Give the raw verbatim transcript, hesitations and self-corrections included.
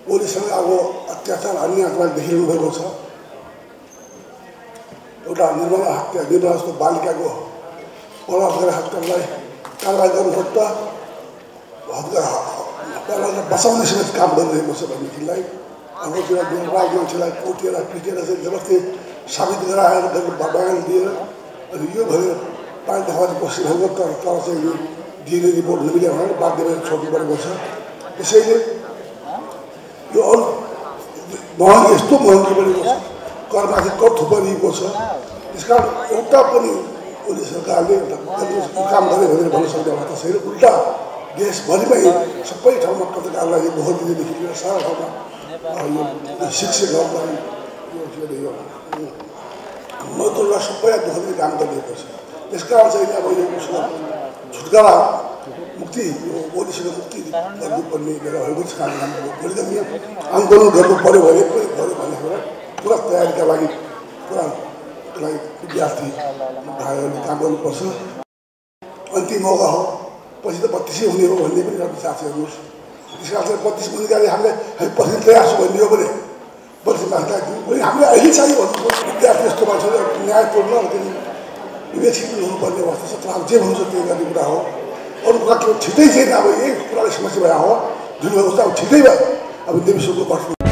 पोलिसले अब अत्याचार अन्यायलाई देखिनु भएको छ। एउटा निर्मला हत्या निर्मला जस्तो बालिकाको बलात्कार हत्यालाई कारवाही गर्नुपर्छ त हत्यालाई बचाउने समेत काम गरिरहेको छ भनेदेखिलाई अर्कोतिर निर्वाग मान्छेलाई कोटेर पिटेर चाहिँ जबरजस्ती साबित गराएर बयान दिएर अनि यो भनेर पानी देखाउने कोसिस भएको तर तर चाहिँ डिएनए रिपोर्ट नमिले भनेर बाध्य भएर छोड्नु परेको छ। त्यसैले यो अरू महँगी यस्तो महँगी बढेको छ, करमाथि कर थुपारिएको छ। त्यसकारण एउटा पनि ओली सरकारले काम गरे भनेर भन्न सक्दैन त छैन। उल्टा देशभरिमै सबै ठाउँमा पत्रकारलाई भोगदेखि लिएर सारा ठाउँमा यो शिक्षकहरूलाई यो के अरे यो मजदुरलाई सबै दुःखले काम गरिएको छ। त्यसकारण चाहिँ अब यो छुटकारा मुक्ति यो ओलीसँग मुक्ति गर्नुपर्ने बेला भएको छ। कारण भोलि त आन्दोलन गर्नु पऱ्यो भने पनि पऱ्यो भन्ने कुरा पुरा तयारीका लागि पुरा लागि विद्यार्थी भाइहरूले काम गर्नुपर्छ। अन्तिम मौका हो, पछि त बत्तिसै हुने हो भन्ने पनि एउटा विचार छ हेर्नुहोस्। त्यस कारण चाहिँ बत्तिस पुग्ने हामीले हामी पछि तयार छौँ भन्ने हो भने बत्तिस मान्छेलाई हामीले अहिले चाहियो भन्नु विद्यार्थी जस्तो मान्छेले न्याय तोड्न अलिकति विवेचित हुनुपर्ने अवस्था छ। तर जे भन्छ त्यो गर्ने कुरा हो। अरू कुरा के छिटै चाहिँ अब यही कुराले समस्या भए हो जुन भएको छ अब छिटै भयो अब देवीश्वरको गठन